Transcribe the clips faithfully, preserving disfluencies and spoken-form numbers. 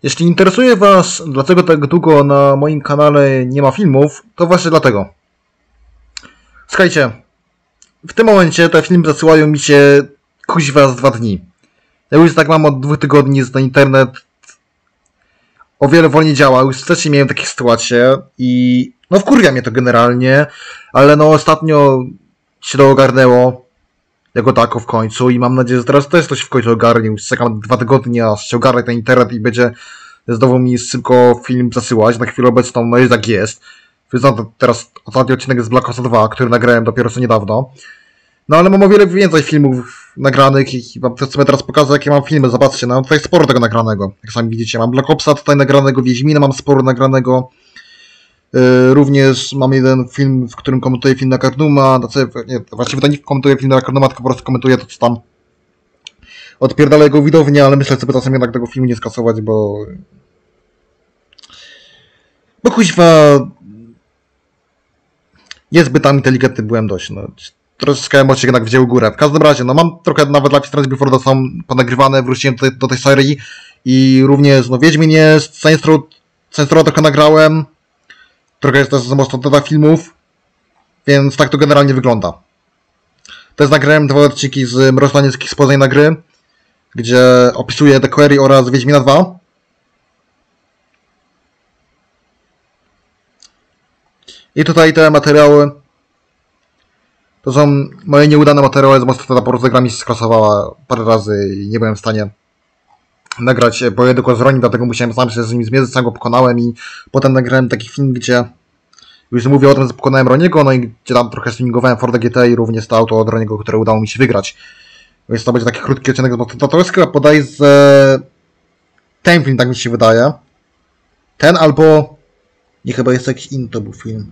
Jeśli interesuje Was, dlaczego tak długo na moim kanale nie ma filmów, to właśnie dlatego. Słuchajcie, w tym momencie te filmy zasyłają mi się kuźwa z dwa dni. Ja już tak mam od dwóch tygodni, że ten internet o wiele wolniej działa. Już wcześniej miałem takie sytuacje i no wkurwia mnie to generalnie, ale no ostatnio się to ogarnęło jako tako w końcu i mam nadzieję, że teraz też coś w końcu ogarnie. Już czekam dwa tygodnie, aż się ogarnie ten internet i będzie znowu mi szybko film zasyłać. Na chwilę obecną no jest jak jest. Wyznam teraz ostatni odcinek z Black Opsa dwa, który nagrałem dopiero co niedawno. No ale mam o wiele więcej filmów nagranych i wam sobie teraz pokażę, jakie mam filmy. Zobaczcie, no mam tutaj sporo tego nagranego. Jak sami widzicie, mam Black Opsa tutaj nagranego, Wiedźmina mam sporo nagranego. Yy, również mam jeden film, w którym komentuję film na Carnuma. Znaczy, nie, właściwie to nie komentuję film na Carnuma, tylko po prostu komentuję to, co tam odpierdala jego widownię, ale myślę sobie czasem jednak tego filmu nie skasować, bo... Bo kuźwa... Niezbyt tam inteligentny byłem dość, no. Troszeczkę emocje jednak wzięły górę. W każdym razie, no mam trochę nawet Life is Strange Before the są ponagrywane, wróciłem do tej, do tej serii i również, no Wiedźmin jest, Saints Row, Saints Row trochę nagrałem, trochę jest też za mocno doda filmów, więc tak to generalnie wygląda. Też nagrałem dwa odcinki z Mrożlanickich Spoznań na gry, gdzie opisuję The Quarry oraz Wiedźmina dwa. I tutaj te materiały to są moje nieudane materiały, bo ta porozgra mi się skrasowała parę razy i nie byłem w stanie nagrać pojedynku z Ronim, dlatego musiałem sam się z nim zmierzyć, sam go pokonałem i potem nagrałem taki film, gdzie już mówię o tym, że pokonałem Roniego, no i gdzie tam trochę swingowałem Forda G T i również to auto od Roniego, które udało mi się wygrać. Więc to będzie taki krótki odcinek, bo to, to jest chyba podejrzę ten film, tak mi się wydaje. Ten albo nie, chyba jest jakiś inny to był film.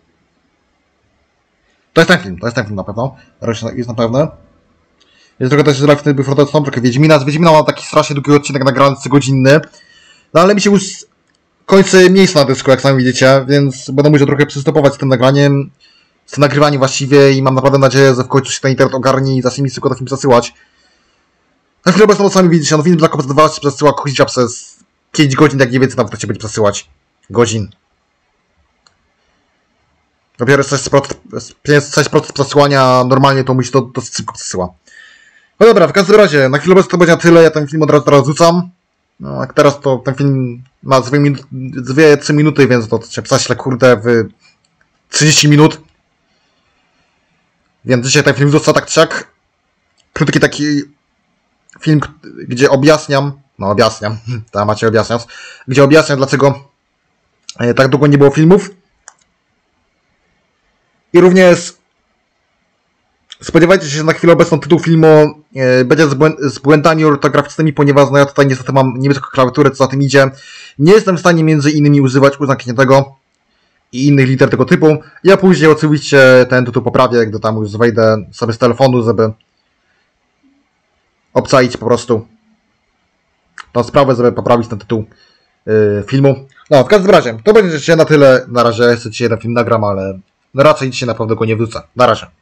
To jest ten film, to jest ten film na pewno. Jest na pewno. Jest trochę też z Life is Strange Before the Storm, trochę Wiedźmina. Z Wiedźmina mam taki strasznie długi odcinek nagrany godzinny. No ale mi się już kończy miejsce na dysku, jak sami widzicie, więc będę musiał trochę przystopować z tym nagraniem, z tym nagrywaniem właściwie i mam naprawdę nadzieję, że w końcu się ten internet ogarnie i zacznie mi tylko ten film zasyłać. Na chwilę obecną sami widzicie, no film Black Ops dwa się przesyła kuźnia przez pięć godzin, jak nie więcej nawet się będzie przesyłać. Godzin. Dopiero jest sześć procent przesyłania, normalnie to musi to dosyć szybko przesyła. No dobra, w każdym razie, na chwilę obecną to będzie na tyle, ja ten film od razu teraz rzucam. No, jak teraz to ten film ma dwie trzy minuty, więc to się prześlę kurde w trzydzieści minut. Więc dzisiaj ten film rzuca tak czy siak. Krótki taki film, gdzie objaśniam, no objaśniam, tam macie objaśniać, gdzie objaśniam dlaczego tak długo nie było filmów. I również spodziewajcie się, że na chwilę obecną tytuł filmu e, będzie z, błęd z błędami ortograficznymi, ponieważ no ja tutaj niestety mam niemiecką klawiaturę, co za tym idzie. Nie jestem w stanie między innymi używać uznakniętego i innych liter tego typu. Ja później oczywiście ten tytuł poprawię, gdy tam już wejdę sobie z telefonu, żeby obczaić po prostu tą sprawę, żeby poprawić ten tytuł e, filmu. No, w każdym razie, to będzie się na tyle. Na razie jeszcze dzisiaj jeden film nagram, ale no raczej dzisiaj na pewno go nie wrócę. Na razie.